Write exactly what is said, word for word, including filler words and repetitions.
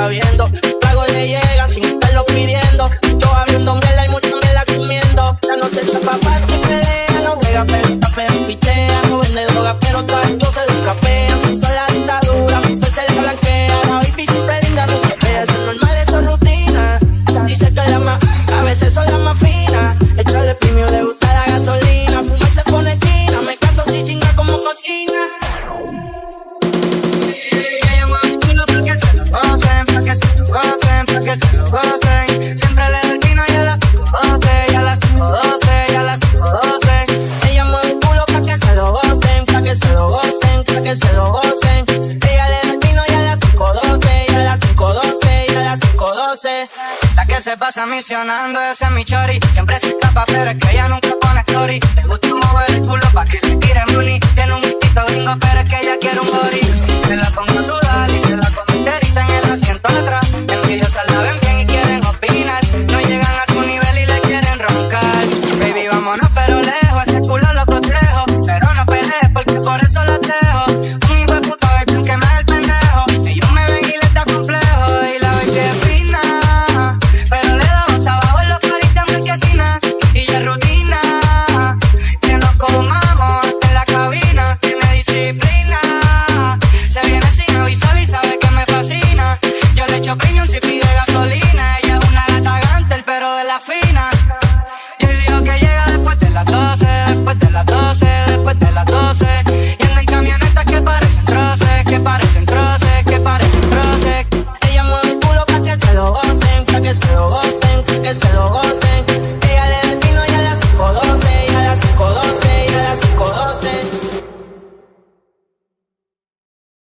sabiendo. Luego le llegan sin estarlo pidiendo. Yo abriendo mierda y mucha mierda comiendo. La noche está papá que pelea, no juega, pero está pero pichea. No vende droga, pero todas las se lo capean. Sin sola dictadura, mi sol se le blanquea. La baby siempre linda, no se ve. Eso es normal, eso es rutina. Dice que la más, a veces son las más finas. Echarle premio, le gusta la gasolina. Fuma y se pone china. Me caso si chinga como cocina. Ella mueve el culo pa' que se lo gocen, pa' que se lo gocen, pa' que se lo gocen. Siempre le doy vino y a las doce, y a las doce, y a las doce. Ella mueve el culo pa' que se lo gocen, pa' que se lo gocen, pa' que se lo gocen. Ella le doy vino y a las cinco doce, y a las cinco doce, y a las cinco doce. La que se pasa misionando, ese es mi chori. Siempre se escapa, pero es que ella nunca pone story. Le gusta mover el culo